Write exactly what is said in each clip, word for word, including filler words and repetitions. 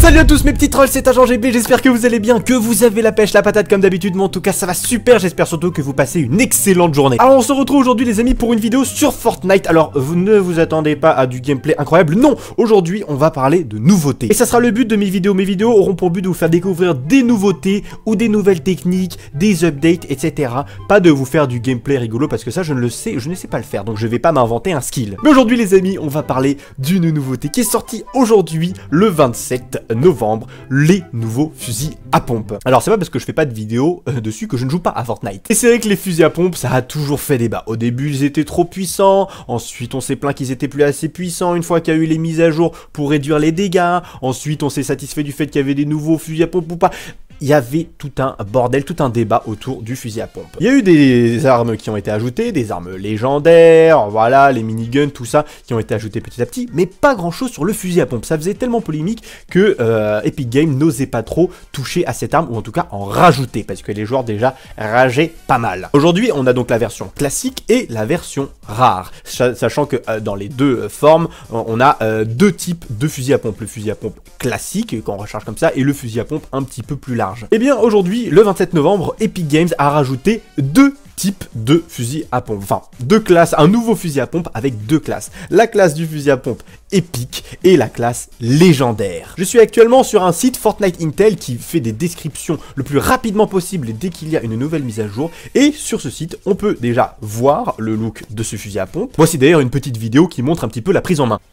Salut à tous mes petits trolls, c'est Agent G B, j'espère que vous allez bien, que vous avez la pêche, la patate comme d'habitude, mais en tout cas ça va super, j'espère surtout que vous passez une excellente journée. Alors on se retrouve aujourd'hui les amis pour une vidéo sur Fortnite, alors vous ne vous attendez pas à du gameplay incroyable, non, aujourd'hui on va parler de nouveautés. Et ça sera le but de mes vidéos, mes vidéos auront pour but de vous faire découvrir des nouveautés ou des nouvelles techniques, des updates, et cetera. Pas de vous faire du gameplay rigolo parce que ça je ne le sais, je ne sais pas le faire, donc je vais pas m'inventer un skill. Mais aujourd'hui les amis, on va parler d'une nouveauté qui est sortie aujourd'hui, le vingt-sept novembre, les nouveaux fusils à pompe. Alors c'est pas parce que je fais pas de vidéo euh, dessus que je ne joue pas à Fortnite. Et c'est vrai que les fusils à pompe ça a toujours fait débat. Au début ils étaient trop puissants, ensuite on s'est plaint qu'ils étaient plus assez puissants une fois qu'il y a eu les mises à jour pour réduire les dégâts, ensuite on s'est satisfait du fait qu'il y avait des nouveaux fusils à pompe ou pas. Il y avait tout un bordel, tout un débat autour du fusil à pompe. Il y a eu des armes qui ont été ajoutées, des armes légendaires, voilà, les miniguns, tout ça, qui ont été ajoutées petit à petit, mais pas grand chose sur le fusil à pompe. Ça faisait tellement polémique que euh, Epic Games n'osait pas trop toucher à cette arme, ou en tout cas en rajouter, parce que les joueurs déjà rageaient pas mal. Aujourd'hui, on a donc la version classique et la version rare, sachant que euh, dans les deux euh, formes, on a euh, deux types de fusil à pompe. Le fusil à pompe classique, quand on recharge comme ça, et le fusil à pompe un petit peu plus large. Et bien aujourd'hui, le vingt-sept novembre, Epic Games a rajouté deux types de fusils à pompe. Enfin, deux classes, un nouveau fusil à pompe avec deux classes. La classe du fusil à pompe épique et la classe légendaire. Je suis actuellement sur un site Fortnite Intel qui fait des descriptions le plus rapidement possible dès qu'il y a une nouvelle mise à jour. Et sur ce site, on peut déjà voir le look de ce fusil à pompe. Voici d'ailleurs une petite vidéo qui montre un petit peu la prise en main.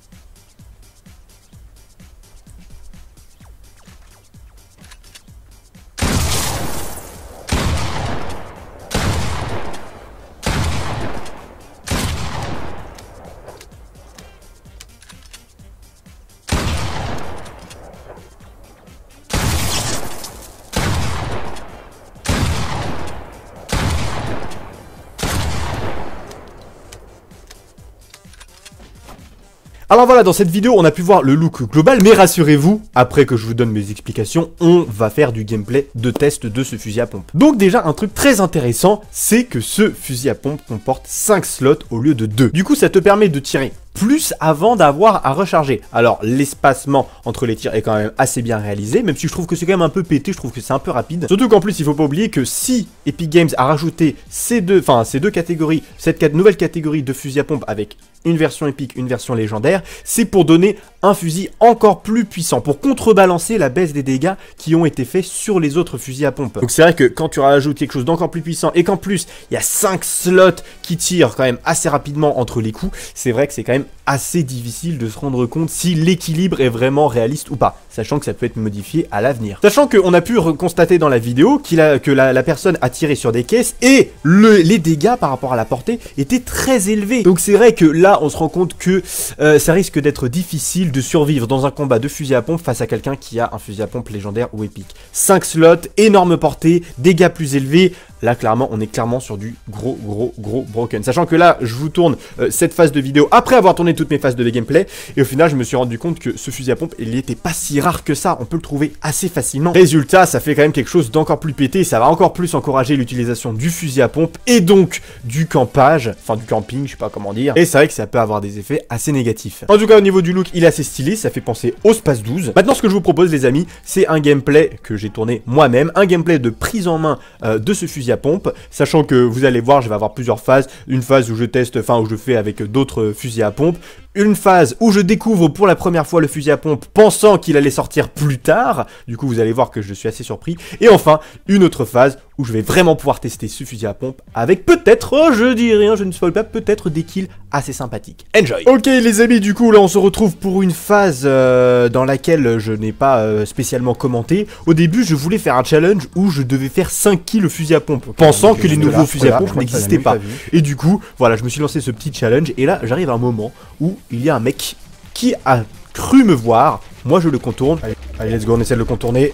Alors voilà, dans cette vidéo, on a pu voir le look global, mais rassurez-vous, après que je vous donne mes explications, on va faire du gameplay de test de ce fusil à pompe. Donc déjà, un truc très intéressant, c'est que ce fusil à pompe comporte cinq slots au lieu de deux. Du coup, ça te permet de tirer plus avant d'avoir à recharger. Alors l'espacement entre les tirs est quand même assez bien réalisé, même si je trouve que c'est quand même un peu pété, je trouve que c'est un peu rapide. Surtout qu'en plus il faut pas oublier que si Epic Games a rajouté ces deux, enfin ces deux catégories, cette nouvelle catégorie de fusil à pompe avec une version épique, une version légendaire, c'est pour donner un fusil encore plus puissant, pour contrebalancer la baisse des dégâts qui ont été faits sur les autres fusils à pompe. Donc c'est vrai que quand tu rajoutes quelque chose d'encore plus puissant et qu'en plus il y a cinq slots qui tirent quand même assez rapidement entre les coups, c'est vrai que c'est quand même assez difficile de se rendre compte si l'équilibre est vraiment réaliste ou pas, sachant que ça peut être modifié à l'avenir. Sachant qu'on a pu constater dans la vidéo qu'il a, que la, la personne a tiré sur des caisses et le, les dégâts par rapport à la portée étaient très élevés. Donc c'est vrai que là on se rend compte que euh, ça risque d'être difficile de survivre dans un combat de fusil à pompe face à quelqu'un qui a un fusil à pompe légendaire ou épique. cinq slots, énorme portée, dégâts plus élevés. Là, clairement, on est clairement sur du gros, gros, gros broken. Sachant que là, je vous tourne euh, cette phase de vidéo après avoir tourné toutes mes phases de gameplay. Et au final, je me suis rendu compte que ce fusil à pompe, il n'était pas si rare que ça. On peut le trouver assez facilement. Résultat, ça fait quand même quelque chose d'encore plus pété. Ça va encore plus encourager l'utilisation du fusil à pompe et donc du campage. Enfin, du camping, je sais pas comment dire. Et c'est vrai que ça peut avoir des effets assez négatifs. En tout cas, au niveau du look, il est assez stylé. Ça fait penser au Space douze. Maintenant, ce que je vous propose, les amis, c'est un gameplay que j'ai tourné moi-même. Un gameplay de prise en main euh, de ce fusil à pompe, sachant que vous allez voir, je vais avoir plusieurs phases, une phase où je teste, enfin où je fais avec d'autres fusils à pompe, une phase où je découvre pour la première fois le fusil à pompe pensant qu'il allait sortir plus tard, du coup vous allez voir que je suis assez surpris, et enfin une autre phase où je vais vraiment pouvoir tester ce fusil à pompe avec peut-être, oh, je dis rien, je ne spoil pas, peut-être des kills assez sympathiques. Enjoy. Ok les amis, du coup là on se retrouve pour une phase euh, dans laquelle je n'ai pas euh, spécialement commenté. Au début je voulais faire un challenge où je devais faire cinq kills au fusil à pompe, pensant okay, que les nouveaux là, fusils à pompe n'existaient pas. Et du coup, voilà, je me suis lancé ce petit challenge, et là j'arrive à un moment où il y a un mec qui a cru me voir, moi je le contourne. Allez, allez let's go, on essaie de le contourner.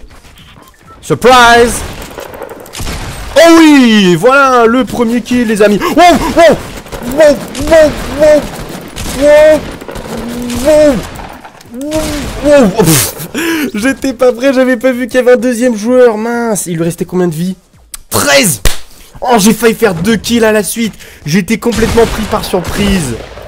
Surprise! Oh oui! Voilà le premier kill les amis. Wow! Wow! Wow! Wow! Wow! Wow! Wow! Wow! J'étais pas prêt, j'avais pas vu qu'il y avait un deuxième joueur, mince. Il lui restait combien de vie? treize! Oh, j'ai failli faire deux kills à la suite. J'étais complètement pris par surprise.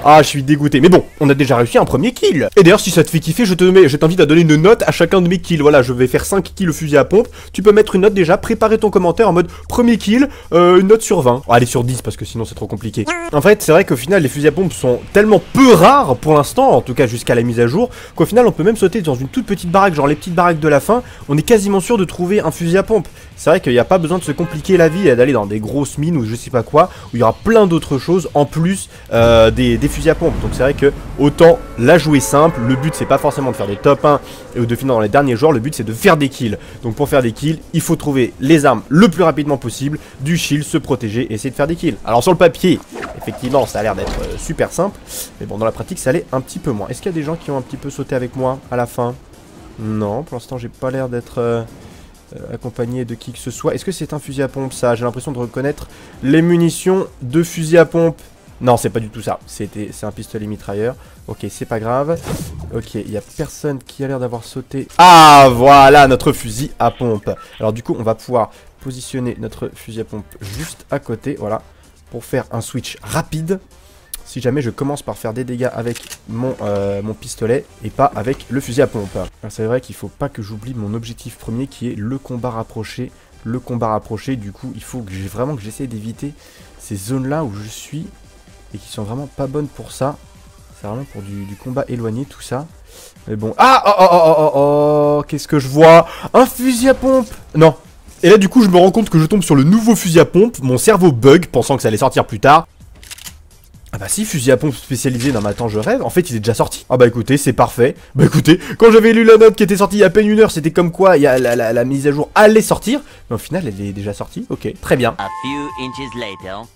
Ah, je suis dégoûté. Mais bon, on a déjà réussi un premier kill. Et d'ailleurs, si ça te fait kiffer, je te mets, je t'invite à donner une note à chacun de mes kills. Voilà, je vais faire cinq kills au fusil à pompe. Tu peux mettre une note déjà, préparer ton commentaire en mode premier kill, euh, une note sur vingt. Oh, allez, sur dix parce que sinon c'est trop compliqué. En fait, c'est vrai qu'au final, les fusils à pompe sont tellement peu rares pour l'instant, en tout cas jusqu'à la mise à jour, qu'au final, on peut même sauter dans une toute petite baraque, genre les petites baraques de la fin. On est quasiment sûr de trouver un fusil à pompe. C'est vrai qu'il n'y a pas besoin de se compliquer la vie et d'aller dans des grosses mines ou je sais pas quoi, où il y aura plein d'autres choses en plus euh, des, des fusils à pompe. Donc c'est vrai que autant la jouer simple, le but c'est pas forcément de faire des top un ou de finir dans les derniers joueurs, le but c'est de faire des kills. Donc pour faire des kills, il faut trouver les armes le plus rapidement possible, du shield, se protéger et essayer de faire des kills. Alors sur le papier, effectivement ça a l'air d'être euh, super simple, mais bon dans la pratique ça allait un petit peu moins. Est-ce qu'il y a des gens qui ont un petit peu sauté avec moi à la fin? Non, pour l'instant j'ai pas l'air d'être... Euh... Euh, accompagné de qui que ce soit. Est-ce que c'est un fusil à pompe ça? J'ai l'impression de reconnaître les munitions de fusil à pompe. Non, c'est pas du tout ça. C'était, c'est un pistolet mitrailleur. Ok, c'est pas grave. Ok, il y a personne qui a l'air d'avoir sauté. Ah, voilà notre fusil à pompe. Alors du coup, on va pouvoir positionner notre fusil à pompe juste à côté. Voilà, pour faire un switch rapide. Si jamais je commence par faire des dégâts avec mon, euh, mon pistolet et pas avec le fusil à pompe. C'est vrai qu'il faut pas que j'oublie mon objectif premier qui est le combat rapproché. Le combat rapproché, du coup, il faut que j'ai vraiment que j'essaie d'éviter ces zones-là où je suis et qui sont vraiment pas bonnes pour ça. C'est vraiment pour du, du combat éloigné, tout ça. Mais bon... Ah oh oh oh oh oh, oh qu'est-ce que je vois? Un fusil à pompe. Non. Et là, du coup, je me rends compte que je tombe sur le nouveau fusil à pompe. Mon cerveau bug, pensant que ça allait sortir plus tard. Ah bah si, fusil à pompe spécialisé, non mais attends, je rêve, en fait il est déjà sorti. Ah bah écoutez, c'est parfait. Bah écoutez, quand j'avais lu la note qui était sortie il y a à peine une heure, c'était comme quoi il y a la, la, la mise à jour allait sortir. Mais au final, elle est déjà sortie, ok, très bien. A few inches later.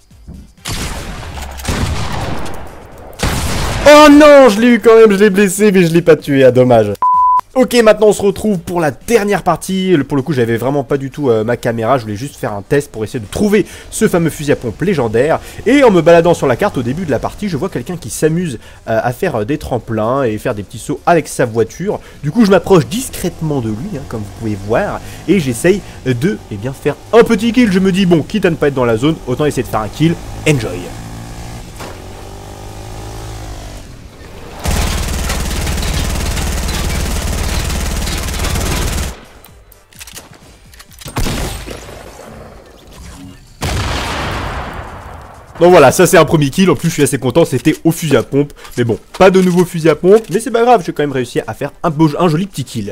Oh non, je l'ai eu quand même, je l'ai blessé, mais je l'ai pas tué, ah dommage. Ok, maintenant on se retrouve pour la dernière partie. Pour le coup, j'avais vraiment pas du tout euh, ma caméra. Je voulais juste faire un test pour essayer de trouver ce fameux fusil à pompe légendaire. Et en me baladant sur la carte au début de la partie, je vois quelqu'un qui s'amuse euh, à faire euh, des tremplins et faire des petits sauts avec sa voiture. Du coup, je m'approche discrètement de lui, hein, comme vous pouvez voir, et j'essaye de eh bien, faire un petit kill. Je me dis, bon, quitte à ne pas être dans la zone, autant essayer de faire un kill. Enjoy. Donc voilà, ça c'est un premier kill, en plus je suis assez content, c'était au fusil à pompe. Mais bon, pas de nouveau fusil à pompe, mais c'est pas grave, j'ai quand même réussi à faire un, beau, un joli petit kill.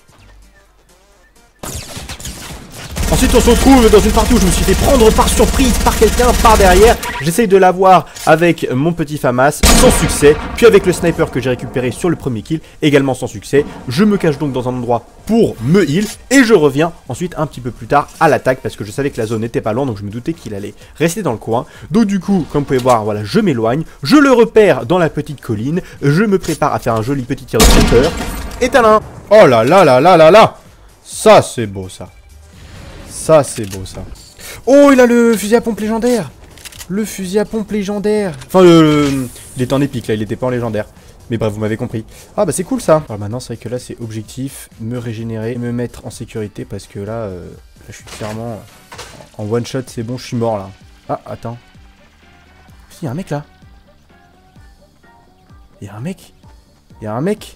Ensuite on se retrouve dans une partie où je me suis fait prendre par surprise par quelqu'un par derrière. J'essaye de l'avoir avec mon petit FAMAS, sans succès. Puis avec le sniper que j'ai récupéré sur le premier kill, également sans succès. Je me cache donc dans un endroit pour me heal. Et je reviens ensuite un petit peu plus tard à l'attaque, parce que je savais que la zone n'était pas loin, donc je me doutais qu'il allait rester dans le coin. Donc du coup, comme vous pouvez voir, voilà, je m'éloigne. Je le repère dans la petite colline. Je me prépare à faire un joli petit tir de sniper. Et talin. Oh là là là là là là. Ça c'est beau ça. Ça, c'est beau, ça. Oh, il a le fusil à pompe légendaire. Le fusil à pompe légendaire. Enfin, le, le... il était en épique, là. Il était pas en légendaire. Mais bref, vous m'avez compris. Ah, bah, c'est cool, ça. Alors maintenant, c'est vrai que là, c'est objectif. Me régénérer. Me mettre en sécurité. Parce que là, euh, là je suis clairement en one shot. C'est bon, je suis mort, là. Ah, attends. Il y a un mec, là. Il y a un mec. Il y a un mec.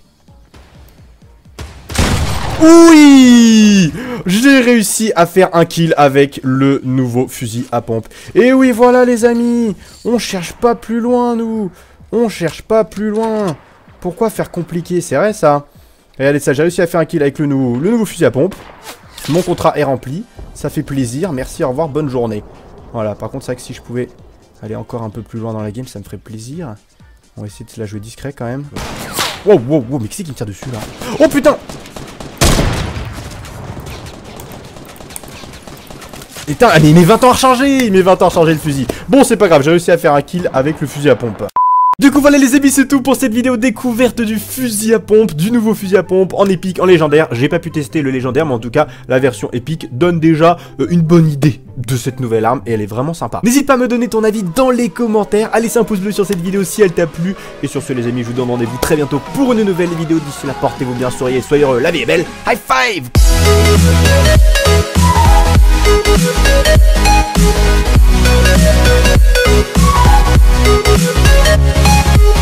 Oui, j'ai réussi à faire un kill avec le nouveau fusil à pompe. Et oui, voilà les amis, on cherche pas plus loin nous. On cherche pas plus loin. Pourquoi faire compliqué? C'est vrai ça. Regardez ça, j'ai réussi à faire un kill avec le nouveau, le nouveau fusil à pompe. Mon contrat est rempli, ça fait plaisir, merci, au revoir, bonne journée. Voilà, par contre c'est vrai que si je pouvais aller encore un peu plus loin dans la game, ça me ferait plaisir. On va essayer de la jouer discret quand même. Wow, wow, wow, mais qui c'est qui me tire dessus là? Oh putain! Putain, mais il met vingt ans à recharger, il met vingt ans à recharger le fusil. Bon, c'est pas grave, j'ai réussi à faire un kill avec le fusil à pompe. Du coup, voilà les amis, c'est tout pour cette vidéo découverte du fusil à pompe, du nouveau fusil à pompe en épique, en légendaire. J'ai pas pu tester le légendaire, mais en tout cas, la version épique donne déjà euh, une bonne idée de cette nouvelle arme et elle est vraiment sympa. N'hésite pas à me donner ton avis dans les commentaires, à laisser un pouce bleu sur cette vidéo si elle t'a plu. Et sur ce, les amis, je vous donne rendez-vous très bientôt pour une nouvelle vidéo. D'ici là, portez-vous bien, souriez, soyez heureux, la vie est belle. High five! We'll be right back.